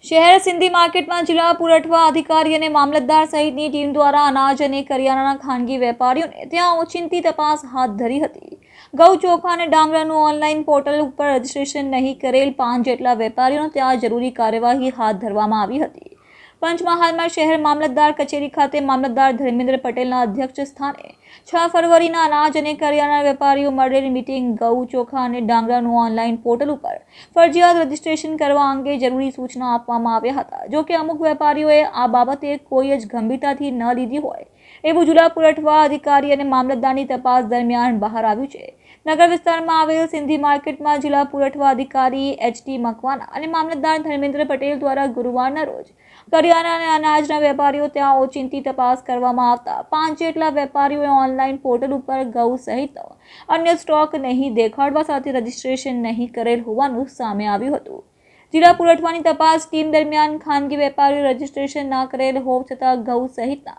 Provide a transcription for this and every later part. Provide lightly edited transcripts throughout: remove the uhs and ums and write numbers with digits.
શહેર સિંધી માર્કેટમાં જિલ્લા પુરવઠા અધિકારી અને મામલતદાર સહિતની ટીમ દ્વારા અનાજ અને કરિયાણાના ખાનગી વેપારીઓને ત્યાં ઓચિંતી તપાસ હાથ ધરી હતી। ઘઉં, ચોખા અને ડાંગરાનું ઓનલાઈન પોર્ટલ ઉપર રજીસ્ટ્રેશન નહીં કરેલ 5 જેટલા વેપારીઓને ત્યાં જરૂરી કાર્યવાહી હાથ ધરવામાં આવી હતી। પંચમહાલમાં શહેર મામલતદાર કચેરી ખાતે મામલતદાર ધર્મેન્દ્ર પટેલના અધ્યક્ષ સ્થાને 6 ફરવરીના અનાજ અને કરિયાણા વેપારીઓ મળેલી મીટિંગ ઘઉં, ચોખા અને ડાંગરાનું ઓનલાઈન પોર્ટલ ઉપર ફરજિયાત રજીસ્ટ્રેશન કરવા અંગે જરૂરી સૂચના આપવામાં આવ્યા હતા। જો કે અમુક વેપારીઓએ આ બાબતે કોઈ જ ગંભીરતાથી ન લીધી હોય એવું જિલ્લા પુરવઠા અધિકારી અને મામલતદારની તપાસ દરમિયાન બહાર આવ્યું છે। નગર વિસ્તારમાં આવેલ સિંધી માર્કેટમાં જિલ્લા પુરવઠા અધિકારી એચ.ટી. મકવાના અને મામલતદાર ધર્મેન્દ્ર પટેલ દ્વારા ગુરુવારના રોજ કરિયાણા અને અનાજના વેપારીઓ ત્યાં ઓચિંતી તપાસ કરવામાં આવતા 5 જેટલા વેપારીઓએ ઓનલાઈન પોર્ટલ ઉપર ઘઉં સહિત અન્ય સ્ટોક નહીં દેખાડવા સાથે રજીસ્ટ્રેશન નહીં કરેલ હોવાનું સામે આવ્યું હતું। જિલ્લા પુરવઠાની તપાસ ટીમ દરમિયાન ખાનગી વેપારીઓ રજીસ્ટ્રેશન ન કરેલ હોવા છતાં ઘઉં સહિતના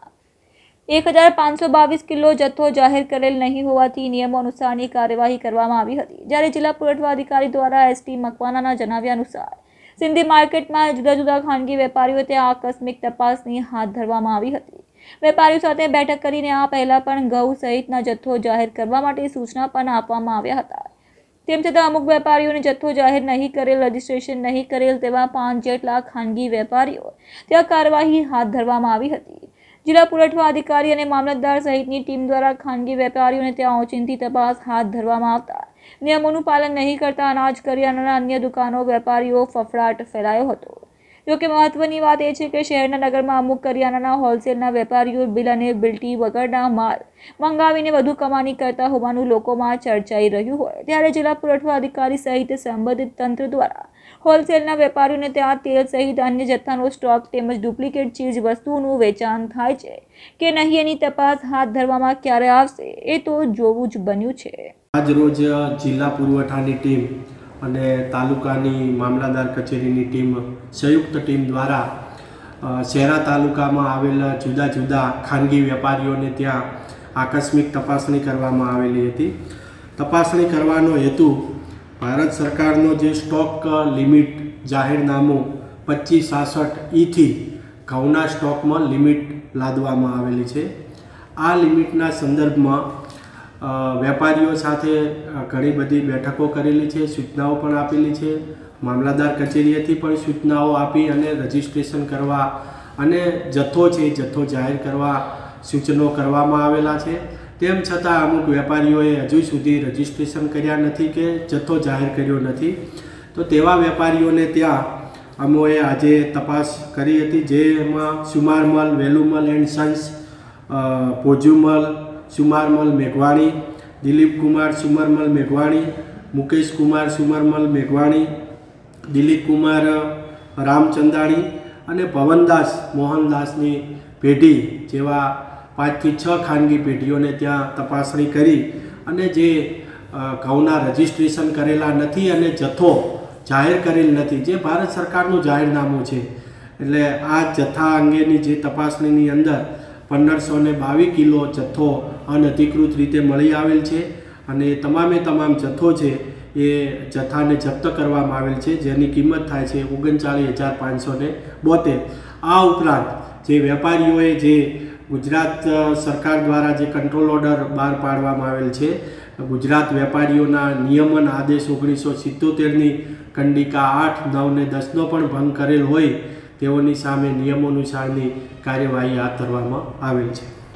1522 કિલો જથ્થો જાહેર કરેલ નહીં હોવાથી નિયમો અનુસારની કાર્યવાહી કરવામાં આવી હતી। જ્યારે જિલ્લા પુરવઠા અધિકારી દ્વારા એસ.ટી. મકવાનાના જણાવ્યા અનુસાર સિંધી માર્કેટમાં જુદા જુદા ખાનગી વેપારીઓ ત્યાં આકસ્મિક તપાસની હાથ ધરવામાં આવી હતી। વેપારીઓ સાથે બેઠક કરીને આ પહેલા પણ ઘઉં સહિતના જથ્થો જાહેર કરવા માટે સૂચના પણ આપવામાં આવ્યા હતા। તેમ છતાં અમુક વેપારીઓને જથ્થો જાહેર નહીં કરેલ, રજીસ્ટ્રેશન નહીં કરેલ તેવા 5 જેટલા ખાનગી વેપારીઓ ત્યાં કાર્યવાહી હાથ ધરવામાં આવી હતી। જિલ્લા પુરવઠા અધિકારી અને મામલતદાર સહિતની ટીમ દ્વારા ખાનગી વેપારીઓને ત્યાં ઓચિંતી તપાસ હાથ ધરવામાં આવતા નિયમોનું પાલન નહીં કરતા અનાજ, કરિયાણાના અન્ય દુકાનો વેપારીઓ ફફડાટ ફેલાયો હતો। જોકે મહત્વની વાત એ છે કે શહેરના નગરમાં અમુક કરિયાણાના હોલસેલના વેપારીઓ બિલ અને બિલ્ટી વગરના માલ મંગાવીને વધુ કમાણી કરતા હોવાનું લોકોમાં ચર્ચાઈ રહ્યું હોય ત્યારે જિલ્લા પુરવઠા અધિકારી સહિત સંબંધિત તંત્ર દ્વારા હોલસેલના વેપારીઓને ત્યાં તેલ સહિત અન્ય જથ્થાનો સ્ટોક તેમજ ડુપ્લિકેટ ચીજ વસ્તુઓનું વેચાણ થાય છે કે નહીં એની તપાસ હાથ ધરવામાં ક્યારે આવશે એ તો જોવું જ બન્યું છે। આજ રોજ જિલ્લા પુરવઠાની ટીમ અને તાલુકાની મામલતદાર કચેરીની ટીમ સંયુક્ત ટીમ દ્વારા શહેરા તાલુકામાં આવેલ જુદા જુદા ખાનગી વેપારીઓને ત્યાં આકસ્મિક તપાસણી કરવામાં આવેલી હતી। તપાસણી કરવાનો હેતુ ભારત સરકારનો જે સ્ટોક લિમિટ જાહેરનામું 2566E ઘઉંના સ્ટોકમાં લિમિટ લાદવામાં આવેલી છે। આ લિમિટના સંદર્ભમાં વેપારીઓ સાથે ઘણી બધી બેઠકો કરેલી છે, સૂચનાઓ પણ આપેલી છે। મામલતદાર કચેરીએથી પણ સૂચનાઓ આપી અને રજીસ્ટ્રેશન કરવા અને જથ્થો છે જથ્થો જાહેર કરવા સૂચનો કરવામાં આવેલા છે। તેમ છતાં અમુક વેપારીઓએ હજુ સુધી રજીસ્ટ્રેશન કર્યા નથી કે જથ્થો જાહેર કર્યો નથી। તો તેવા વેપારીઓને ત્યાં અમોએ આજે તપાસ કરી હતી, જેમાં સુમારમલ, વેલુમલ એન્ડ સન્સ, પોજુમલ, સુમારમલ મેઘવાણી, દિલીપ કુમાર સુમરમલ મેઘવાણી, મુકેશ કુમાર સુમરમલ મેઘવાણી, દિલીપ કુમાર રામચંદાણી અને ભવનદાસ મોહનદાસની પેઢી જેવા 5 થી 6 ખાનગી પેઢીઓને ત્યાં તપાસણી કરી અને જે ઘઉંના રજીસ્ટ્રેશન કરેલા નથી અને જથ્થો જાહેર કરેલ નથી, જે ભારત સરકારનું જાહેરનામું છે, એટલે આ જથ્થા અંગેની જે તપાસણીની અંદર 1522 કિલો જથ્થો અનધિકૃત રીતે મળી આવેલ છે અને તમામે તમામ જથ્થો છે એ જથ્થાને જપ્ત કરવામાં આવેલ છે, જેની કિંમત થાય છે 39,572। આ ઉપરાંત જે વેપારીઓએ જે ગુજરાત સરકાર દ્વારા જે કંટ્રોલ ઓર્ડર બહાર પાડવામાં આવેલ છે, ગુજરાત વેપારીઓના નિયમન આદેશ 1977ની કંડિકા 8, 9 ને 10નો પણ ભંગ કરેલ હોય તેઓની સામે નિયમોનુસારની કાર્યવાહી હાથ ધરવામાં આવેલ છે।